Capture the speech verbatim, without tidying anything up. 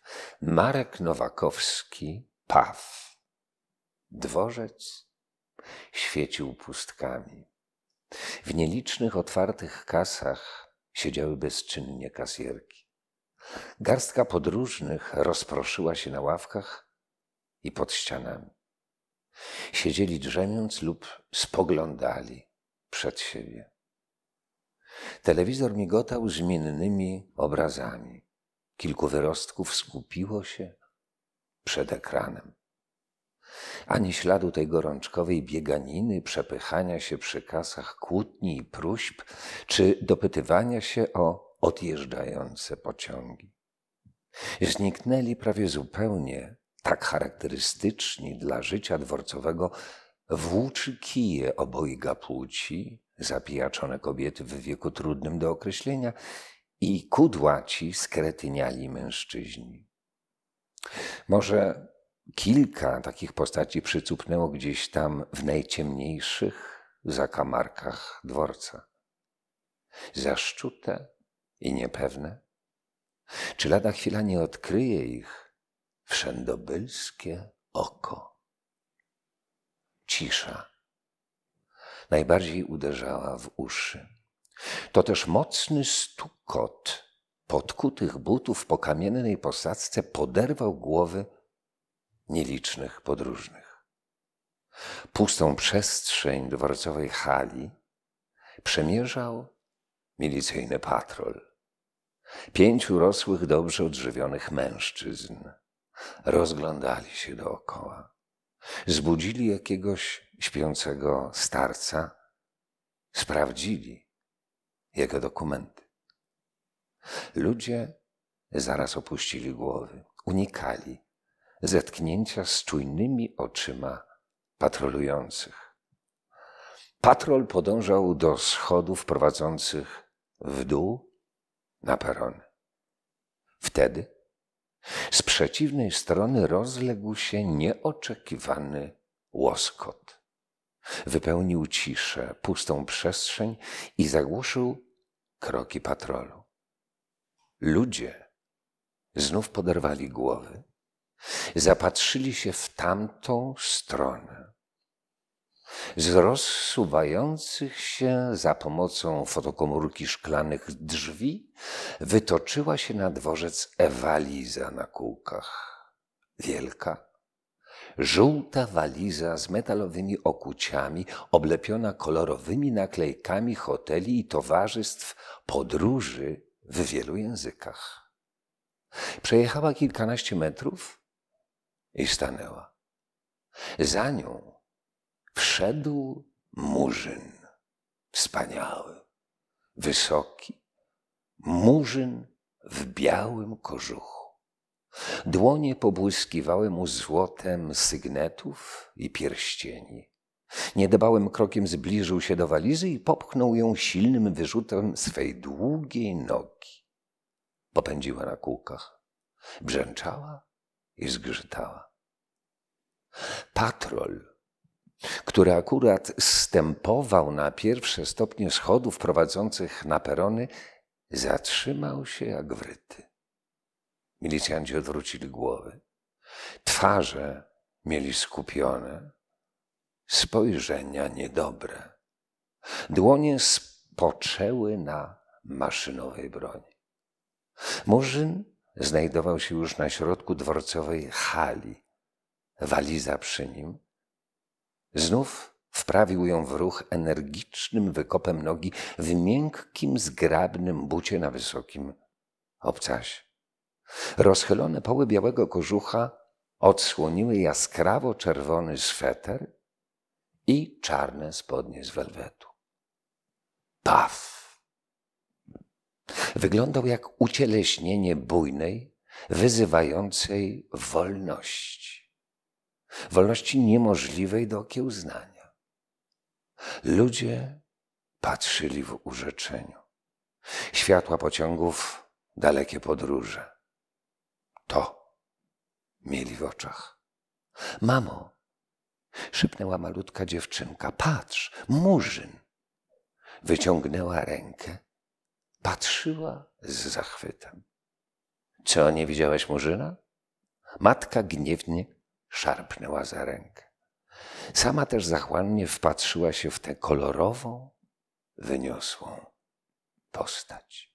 Marek Nowakowski, Paw. Dworzec świecił pustkami. W nielicznych otwartych kasach siedziały bezczynnie kasjerki. Garstka podróżnych rozproszyła się na ławkach i pod ścianami. Siedzieli drzemiąc lub spoglądali przed siebie. Telewizor migotał zmiennymi obrazami. Kilku wyrostków skupiło się przed ekranem. Ani śladu tej gorączkowej bieganiny, przepychania się przy kasach, kłótni i próśb, czy dopytywania się o odjeżdżające pociągi. Zniknęli prawie zupełnie, tak charakterystyczni dla życia dworcowego, włóczy kije obojga płci, zapijaczone kobiety w wieku trudnym do określenia i kudłaci, skretyniali mężczyźni. Może kilka takich postaci przycupnęło gdzieś tam w najciemniejszych zakamarkach dworca. Zaszczute i niepewne. Czy lada chwila nie odkryje ich wszędobylskie oko? Cisza najbardziej uderzała w uszy. To też mocny stukot podkutych butów po kamiennej posadzce poderwał głowy nielicznych podróżnych. Pustą przestrzeń dworcowej hali przemierzał milicyjny patrol. Pięciu rosłych, dobrze odżywionych mężczyzn rozglądali się dookoła. Zbudzili jakiegoś śpiącego starca, sprawdzili jego dokumenty. Ludzie zaraz opuścili głowy, unikali zetknięcia z czujnymi oczyma patrolujących. Patrol podążał do schodów prowadzących w dół na perony. Wtedy z przeciwnej strony rozległ się nieoczekiwany łoskot. Wypełnił ciszę, pustą przestrzeń i zagłuszył kroki patrolu. Ludzie znów poderwali głowy, zapatrzyli się w tamtą stronę. Z rozsuwających się za pomocą fotokomórki szklanych drzwi wytoczyła się na dworzec waliza na kółkach. Wielka, żółta waliza z metalowymi okuciami, oblepiona kolorowymi naklejkami hoteli i towarzystw podróży w wielu językach. Przejechała kilkanaście metrów i stanęła. Za nią wszedł Murzyn. Wspaniały, wysoki, Murzyn w białym kożuchu. Dłonie pobłyskiwały mu złotem sygnetów i pierścieni. Niedbałym krokiem zbliżył się do walizy i popchnął ją silnym wyrzutem swej długiej nogi. Popędziła na kółkach, brzęczała i zgrzytała. Patrol, który akurat zstępował na pierwsze stopnie schodów prowadzących na perony, zatrzymał się jak wryty. Milicjanci odwrócili głowy. Twarze mieli skupione, spojrzenia niedobre. Dłonie spoczęły na maszynowej broni. Murzyn znajdował się już na środku dworcowej hali. Waliza przy nim. Znów wprawił ją w ruch energicznym wykopem nogi w miękkim, zgrabnym bucie na wysokim obcasie. Rozchylone poły białego kożucha odsłoniły jaskrawo czerwony sweter i czarne spodnie z welwetu. Paw! Wyglądał jak ucieleśnienie bujnej, wyzywającej wolności. Wolności niemożliwej do okiełznania. Ludzie patrzyli w urzeczeniu. Światła pociągów, dalekie podróże. To mieli w oczach. Mamo, szepnęła malutka dziewczynka. Patrz, Murzyn. Wyciągnęła rękę. Patrzyła z zachwytem. Co, nie widziałeś Murzyna? Matka gniewnie szarpnęła za rękę. Sama też zachłannie wpatrzyła się w tę kolorową, wyniosłą postać.